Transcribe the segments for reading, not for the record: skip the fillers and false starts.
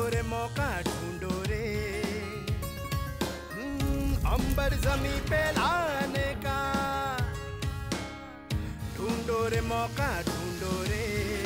रे मौका ढूंढो रे, अंबर जमी पे लाने का, ढूंढो रे मौका ढूंढो रे,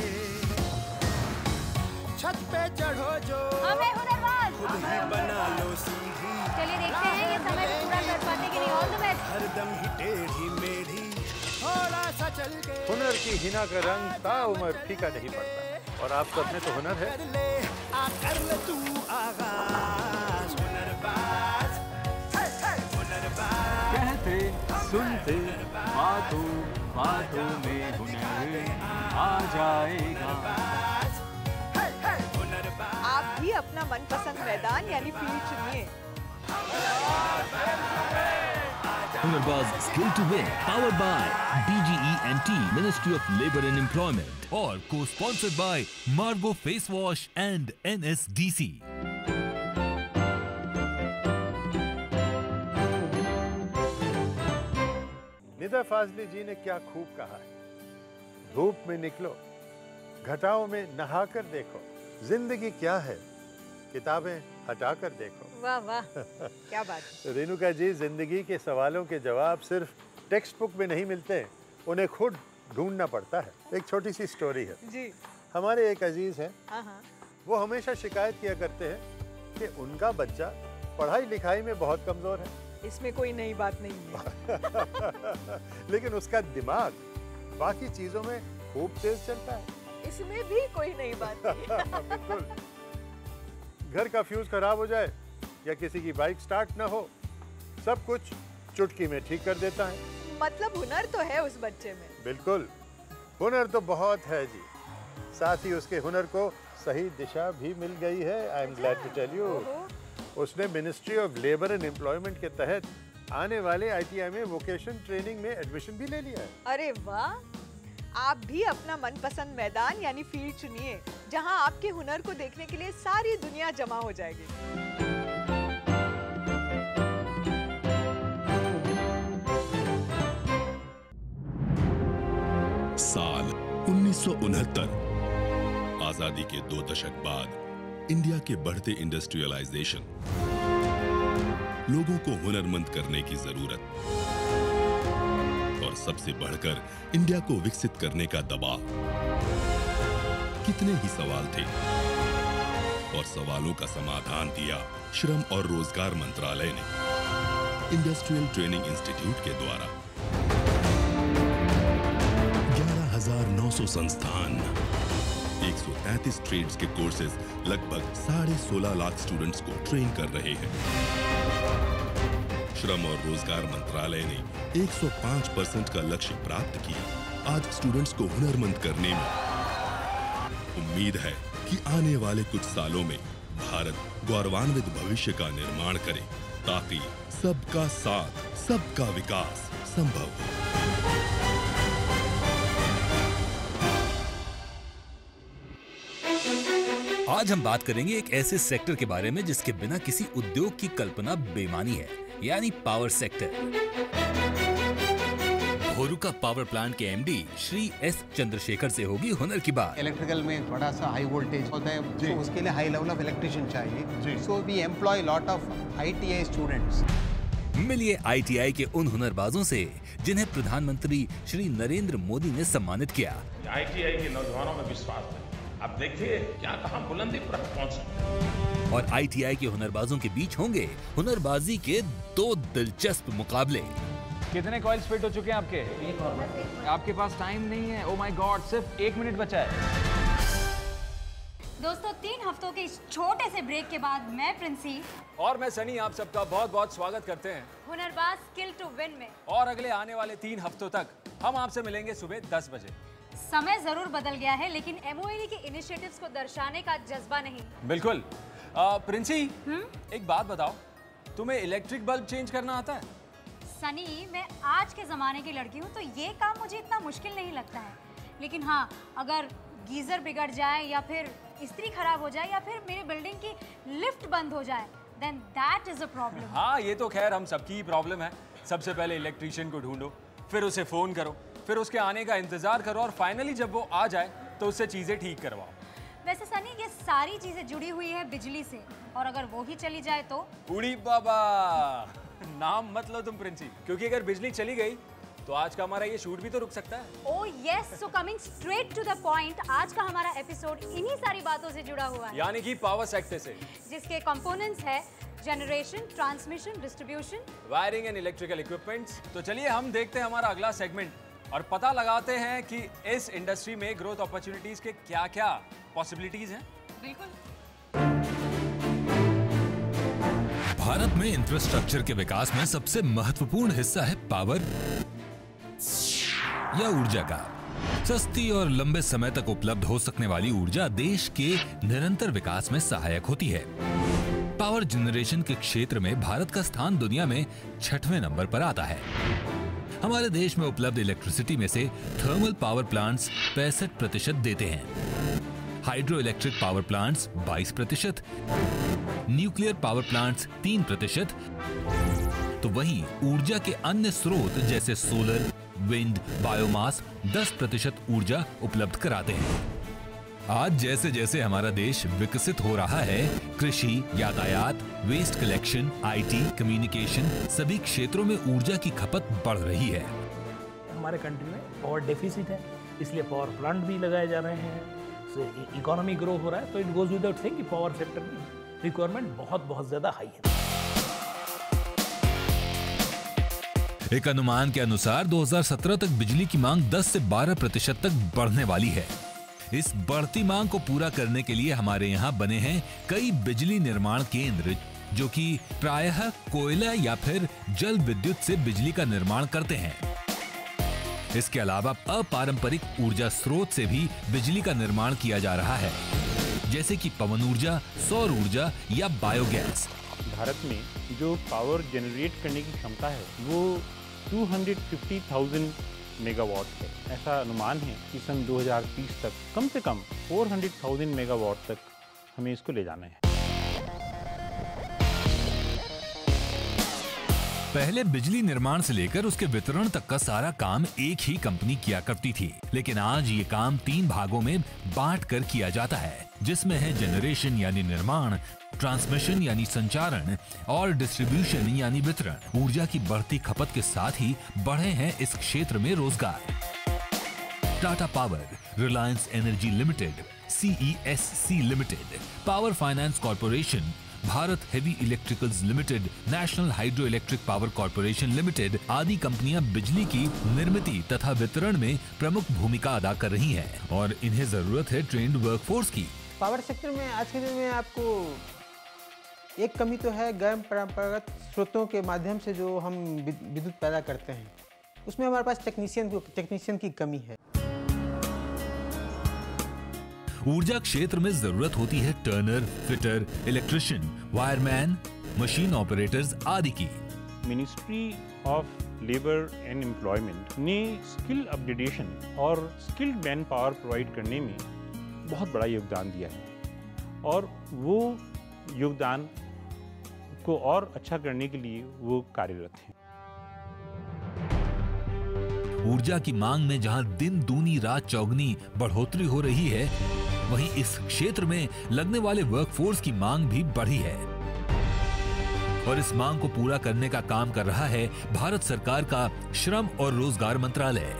छत पे चढ़ो जो हमें हुनरबाज खुद ही बना लो सीढ़ी। चलिए देखते हैं ये समय को पूरा कर पाते कि नहीं। All the best. हरदम ही टेढ़ी मेढ़ी थोड़ा सा चल के, हुनर की हिना का रंग ताउम्र फीका नहीं पड़ता, और आप सब में तो हुनर है। कर ले तू आगाज, हुनरबाज हुनरबाज। कहते सुनते बातों बातों में हुनर आ जाएगा। आप भी अपना मनपसंद मैदान यानी फील्ड चुनिए। Hunarbaaz skill to win powered by BGE&T ministry of labour and employment और को sponsored by Margo face wash and NSDC। Nida Fazli ji ने क्या खूब कहा है, धूप में निकलो, घटाओं में नहाकर देखो, जिंदगी क्या है किताबें हटाकर देखो। वाह वाह, क्या बात है। रेणुका जी, जिंदगी के सवालों के जवाब सिर्फ टेक्स्ट बुक में नहीं मिलते, उन्हें खुद ढूंढना पड़ता है। एक छोटी सी स्टोरी है जी। हमारे एक अजीज हैं, हाँ। वो हमेशा शिकायत किया करते हैं कि उनका बच्चा पढ़ाई लिखाई में बहुत कमजोर है। इसमें कोई नई बात नहीं है। लेकिन उसका दिमाग बाकी चीजों में खूब तेज चलता है। इसमें भी कोई नई बात नहीं है। बिल्कुल। घर का फ्यूज खराब हो जाए या किसी की बाइक स्टार्ट ना हो, सब कुछ चुटकी में ठीक कर देता है। मतलब हुनर तो है उस बच्चे में। बिल्कुल, हुनर तो बहुत है जी। साथ ही उसके हुनर को सही दिशा भी मिल गई है। I am glad to tell you, उसने ministry of labour and employment के तहत आने वाले ITI में वोकेशन ट्रेनिंग में एडमिशन भी ले लिया है। अरे वाह, आप भी अपना मनपसंद मैदान यानी फील्ड चुनिए, जहां आपके हुनर को देखने के लिए सारी दुनिया जमा हो जाएगी। साल 1969, आजादी के 2 दशक बाद इंडिया के बढ़ते इंडस्ट्रियलाइजेशन, लोगों को हुनरमंद करने की जरूरत और सबसे बढ़कर इंडिया को विकसित करने का दबाव। कितने ही सवाल थे और सवालों का समाधान दिया श्रम और रोजगार मंत्रालय ने इंडस्ट्रियल ट्रेनिंग इंस्टीट्यूट के द्वारा। 11,900 संस्थान, 133 ट्रेड्स के कोर्सेज लगभग 16.5 लाख स्टूडेंट्स को ट्रेन कर रहे हैं। श्रम और रोजगार मंत्रालय ने 105% का लक्ष्य प्राप्त किया। आज स्टूडेंट्स को हुनरमंद करने में उम्मीद है कि आने वाले कुछ सालों में भारत गौरवान्वित भविष्य का निर्माण करे, ताकि सबका साथ, सबका विकास संभव हो। आज हम बात करेंगे एक ऐसे सेक्टर के बारे में जिसके बिना किसी उद्योग की कल्पना बेमानी है, यानी पावर सेक्टर। होरुका पावर प्लांट के MD श्री S चंद्रशेखर से होगी हुनर की बात। इलेक्ट्रिकल में बड़ा सा हाई वोल्टेज होता है, तो उसके लिए हाई लेवल ऑफ इलेक्ट्रिशियन चाहिए। So we employ lot of ITI students. मिलिए ITI के उन हुनरबाजों से जिन्हें प्रधानमंत्री श्री नरेंद्र मोदी ने सम्मानित किया। ITI के नौजवानों में विश्वास है, अब देखिए क्या कहां बुलंदी पर पहुंचे। और ITI के हुनरबाजों के बीच होंगे हुनरबाजी के 2 दिलचस्प मुकाबले। कितने कॉइल्स फिट हो चुके हैं आपके? एक और। आपके पास टाइम नहीं है। ओह माय गॉड, सिर्फ 1 मिनट बचा है। दोस्तों, 3 हफ्तों के इस छोटे से ब्रेक के बाद मैं प्रिंसी और मैं सनी आप सबका बहुत बहुत स्वागत करते हैं हुनरबाज स्किल टू विन में। और अगले आने वाले 3 हफ्तों तक हम आपसे मिलेंगे सुबह 10 बजे। समय जरूर बदल गया है, लेकिन MONE के इनिशिएटिव्स को दर्शाने का जज्बा नहीं। बिल्कुल। प्रिंसी, एक बात बताओ, तुम्हें इलेक्ट्रिक बल्ब चेंज करना आता है? सनी, मैं आज के ज़माने की लड़की हूँ, तो ये काम मुझे इतना मुश्किल नहीं लगता है। लेकिन हाँ, अगर गीज़र बिगड़ जाए या फिर इस्त्री खराब हो जाए या फिर मेरी बिल्डिंग की लिफ्ट बंद हो जाए, then that is a problem। हाँ, ये तो खैर हम सबकी प्रॉब्लम है। सबसे पहले इलेक्ट्रीशियन को ढूंढो, फिर उसे फ़ोन करो, फिर उसके आने का इंतज़ार करो और फाइनली जब वो आ जाए तो उससे चीज़ें ठीक करवाओ। वैसे सनी ये सारी चीजें जुड़ी हुई है बिजली से, और अगर वो ही चली जाए तो? उड़ी बाबा, नाम मत लो तुम प्रिंसी, क्योंकि अगर बिजली चली गई तो आज का हमारा ये शूट भी तो रुक सकता है। Oh yes, so coming straight to the point, आज का हमारा एपिसोड इन्हीं सारी बातों से जुड़ा हुआ है, यानी कि पावर सेक्टर से, जिसके कंपोनेंट्स है generation, transmission, distribution, wiring and electrical equipments. तो चलिए हम देखते हैं हमारा अगला सेगमेंट और पता लगाते हैं कि इस इंडस्ट्री में ग्रोथ अपॉर्चुनिटीज के क्या-क्या पॉसिबिलिटीज हैं। बिल्कुल। भारत में इंफ्रास्ट्रक्चर के विकास में सबसे महत्वपूर्ण हिस्सा है पावर या ऊर्जा का। सस्ती और लंबे समय तक उपलब्ध हो सकने वाली ऊर्जा देश के निरंतर विकास में सहायक होती है। पावर जनरेशन के क्षेत्र में भारत का स्थान दुनिया में 6वें नंबर पर आता है। हमारे देश में उपलब्ध इलेक्ट्रिसिटी में से थर्मल पावर प्लांट्स 65% देते हैं, hydro electric power plants 22%, nuclear power plants 3%, तो वहीं ऊर्जा के अन्य स्रोत जैसे सोलर, विंड, बायोमास 10% ऊर्जा उपलब्ध कराते हैं। आज जैसे जैसे हमारा देश विकसित हो रहा है, कृषि, यातायात, वेस्ट कलेक्शन, आईटी, कम्युनिकेशन सभी क्षेत्रों में ऊर्जा की खपत बढ़ रही है। हमारे कंट्री में पावर डेफिसिट है, इसलिए पावर प्लांट भी लगाए जा रहे हैं, इकोनॉमी ग्रो हो रहा है, तो इट गोज विदाउट सेइंग कि पावर सेक्टर की रिक्वायरमेंट बहुत ज्यादा हाई है। एक अनुमान के अनुसार 2017 तक बिजली की मांग 10 से 12% तक बढ़ने वाली है। इस बढ़ती मांग को पूरा करने के लिए हमारे यहाँ बने हैं कई बिजली निर्माण केंद्र, जो कि प्रायः कोयला या फिर जल विद्युत से बिजली का निर्माण करते हैं। इसके अलावा अपारंपरिक ऊर्जा स्रोत से भी बिजली का निर्माण किया जा रहा है, जैसे कि पवन ऊर्जा, सौर ऊर्जा या बायोगैस। भारत में जो पावर जनरेट करने की क्षमता है वो 250,000 मेगावाट है। ऐसा अनुमान है कि सन 2030 तक कम से कम 400,000 मेगावाट तक हमें इसको ले जाना है। पहले बिजली निर्माण से लेकर उसके वितरण तक का सारा काम एक ही कंपनी किया करती थी, लेकिन आज ये काम 3 भागों में बांट कर किया जाता है, जिसमें है जनरेशन यानी निर्माण, ट्रांसमिशन यानी संचारण और डिस्ट्रीब्यूशन यानी वितरण। ऊर्जा की बढ़ती खपत के साथ ही बढ़े हैं इस क्षेत्र में रोजगार। Tata power, Reliance energy limited, CESC limited, power finance corporation, Bharat heavy electricals limited, national hydro electric power corporation limited आदि कंपनियां बिजली की निर्मिती तथा वितरण में प्रमुख भूमिका अदा कर रही हैं और इन्हें जरूरत है ट्रेन्ड वर्कफोर्स की। पावर सेक्टर में आज के दिन में आपको एक कमी तो है, गैर परंपरागत स्रोतों के माध्यम से जो हम विद्युत पैदा करते हैं, उसमें हमारे पास टेक्नीशियन की कमी है। ऊर्जा क्षेत्र में जरूरत होती है turner, fitter, electrician, wireman, machine operators आदि की। Ministry of labour and employment ने स्किल अपग्रेडेशन और स्किल्ड मैन पावर प्रोवाइड करने में बहुत बड़ा योगदान दिया है और वो योगदान को और अच्छा करने के लिए वो कार्यरत हैं। ऊर्जा की मांग में जहां दिन दूनी रात चौगनी बढ़ोतरी हो रही है, वहीं इस क्षेत्र में लगने वाले वर्कफोर्स की मांग भी बढ़ी है और इस मांग को पूरा करने का काम कर रहा है भारत सरकार का श्रम और रोजगार मंत्रालय।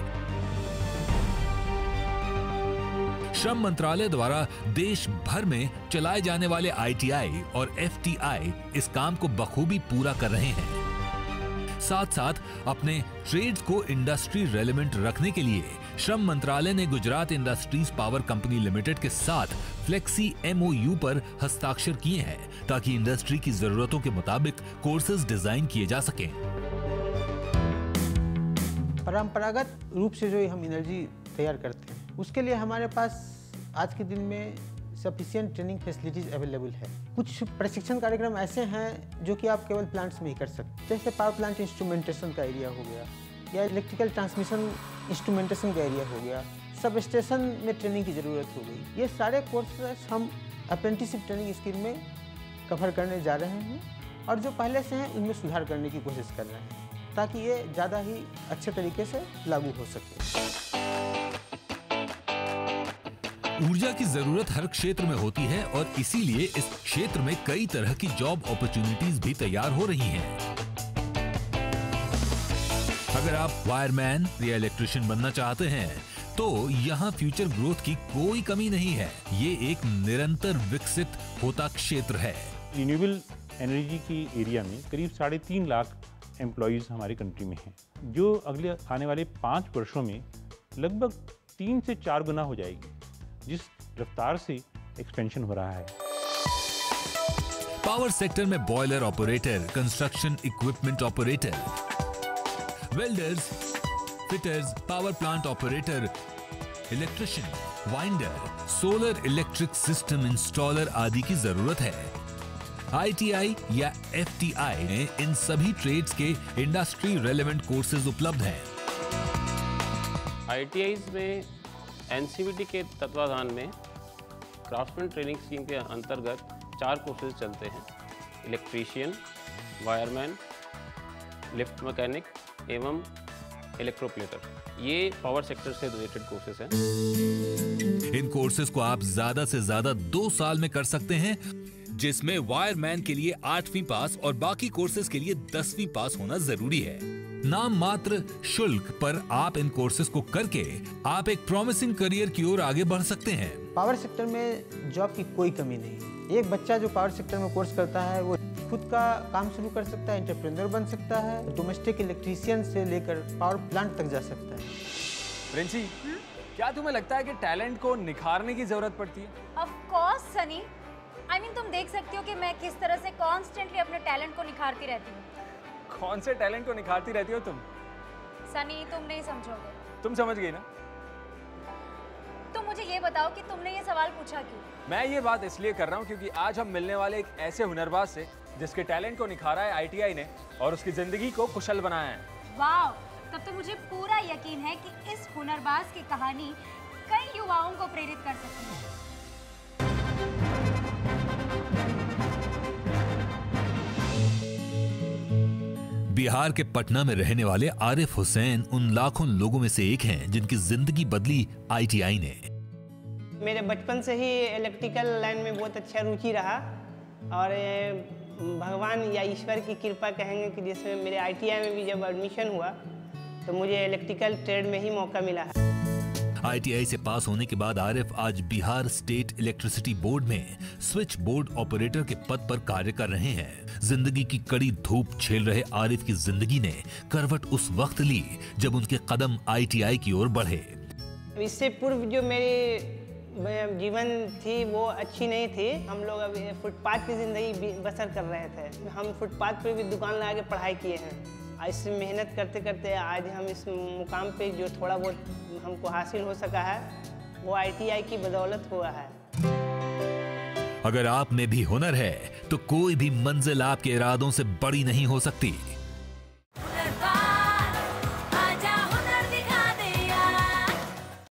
श्रम मंत्रालय द्वारा देश भर में चलाए जाने वाले ITI और FTI इस काम को बखूबी पूरा कर रहे हैं। साथ साथ अपने ट्रेड्स को इंडस्ट्री रेलेवेंट रखने के लिए श्रम मंत्रालय ने Gujarat industries power company limited के साथ फ्लेक्सी MOU पर हस्ताक्षर किए हैं, ताकि इंडस्ट्री की जरूरतों के मुताबिक कोर्सेज डिजाइन किए जा सकें। परंपरागत रूप से जो हम एनर्जी तैयार करते हैं, उसके लिए हमारे पास आज के दिन में सफिशिएंट ट्रेनिंग फैसिलिटीज अवेलेबल है। कुछ प्रशिक्षण कार्यक्रम ऐसे हैं जो कि आप केवल प्लांट्स में ही कर सकते हैं, जैसे पावर प्लांट इंस्ट्रूमेंटेशन का एरिया हो गया या इलेक्ट्रिकल ट्रांसमिशन इंस्ट्रूमेंटेशन का एरिया हो गया, सब स्टेशन में ट्रेनिंग की ज़रूरत हो गई। ये सारे कोर्सेज हम अप्रेंटिसशिप ट्रेनिंग स्कीम में कवर करने जा रहे हैं और जो पहले से हैं उनमें सुधार करने की कोशिश कर रहे हैं, ताकि ये ज़्यादा ही अच्छे तरीके से लागू हो सके। ऊर्जा की जरूरत हर क्षेत्र में होती है और इसीलिए इस क्षेत्र में कई तरह की जॉब अपॉर्चुनिटीज भी तैयार हो रही हैं। अगर आप वायरमैन या इलेक्ट्रिशियन बनना चाहते हैं तो यहाँ फ्यूचर ग्रोथ की कोई कमी नहीं है। ये एक निरंतर विकसित होता क्षेत्र है। रिन्यूएबल एनर्जी की एरिया में करीब 3.5 लाख एम्प्लॉयज़ हमारी कंट्री में हैं, जो अगले आने वाले 5 वर्षों में लगभग 3 से 4 गुना हो जाएगी, जिस रफ्तार से एक्सपेंशन हो रहा है। पावर सेक्टर में boiler operator, construction equipment operator, welders, fitters, power plant operator, electrician, winder, solar electric system installer आदि की जरूरत है। ITI या FTI में इन सभी ट्रेड्स के इंडस्ट्री रेलेवेंट कोर्सेज उपलब्ध हैं। ITIs में NCVT के तत्वाधान में क्राफ्ट्समैन ट्रेनिंग स्कीम के अंतर्गत 4 कोर्सेज चलते हैं: इलेक्ट्रीशियन, वायरमैन, लिफ्ट मैकेनिक एवं इलेक्ट्रोप्लेटर। ये पावर सेक्टर से रिलेटेड कोर्सेज हैं। इन कोर्सेज को आप ज्यादा से ज्यादा 2 साल में कर सकते हैं, जिसमें वायरमैन के लिए 8वीं पास और बाकी कोर्सेज के लिए 10वीं पास होना जरूरी है। नाम मात्र शुल्क पर आप इन कोर्सेज को करके आप एक प्रॉमिसिंग करियर की ओर आगे बढ़ सकते हैं। पावर सेक्टर में जॉब की कोई कमी नहीं है। एक बच्चा जो पावर सेक्टर में कोर्स करता है वो खुद का काम शुरू कर सकता है, एंटरप्रेन्योर बन सकता है, डोमेस्टिक इलेक्ट्रीशियन से लेकर पावर प्लांट तक जा सकता है। प्रिंसी, क्या तुम्हें लगता है कि टैलेंट को निखारने की जरूरत पड़ती है? Of course Sunny. I mean, तुम देख सकती हो कि मैं किस तरह से कॉन्स्टेंटली अपने टैलेंट को निखारती रहती हूँ। कौन से टैलेंट को निखारती रहती हो तुम? सनी, तुम नहीं समझोगे। तुम समझ गई ना? तुम मुझे ये बताओ कि तुमने ये सवाल पूछा क्यों? मैं ये बात इसलिए कर रहा हूँ क्योंकि आज हम मिलने वाले एक ऐसे हुनरबाज से जिसके टैलेंट को निखारा है ITI ने और उसकी जिंदगी को कुशल बनाया है। वाह, तब तो मुझे पूरा यकीन है कि इस हुनरबाज की कहानी कई युवाओं को प्रेरित कर सकती है। बिहार के पटना में रहने वाले आरिफ हुसैन उन लाखों लोगों में से एक हैं जिनकी जिंदगी बदली ITI ने। मेरे बचपन से ही इलेक्ट्रिकल लाइन में बहुत अच्छा रुचि रहा और भगवान या ईश्वर की कृपा कहेंगे कि जिसमें मेरे ITI में भी जब एडमिशन हुआ तो मुझे इलेक्ट्रिकल ट्रेड में ही मौका मिला है। ITI से पास होने के बाद आरिफ आज बिहार स्टेट इलेक्ट्रिसिटी बोर्ड में स्विच बोर्ड ऑपरेटर के पद पर कार्य कर रहे हैं। जिंदगी की कड़ी धूप झेल रहे आरिफ की जिंदगी ने करवट उस वक्त ली जब उनके कदम ITI की ओर बढ़े। इससे पूर्व जो मेरी जीवन थी वो अच्छी नहीं थी। हम लोग अभी फुटपाथ की जिंदगी बसर कर रहे थे। हम फुटपाथ पर भी दुकान लगा के पढ़ाई किए हैं। इससे मेहनत करते करते आज हम इस मुकाम पे जो थोड़ा बहुत हमको हासिल हो सका है वो ITI की बदौलत हुआ है। अगर आप में भी हुनर है तो कोई भी मंजिल आपके इरादों से बड़ी नहीं हो सकती।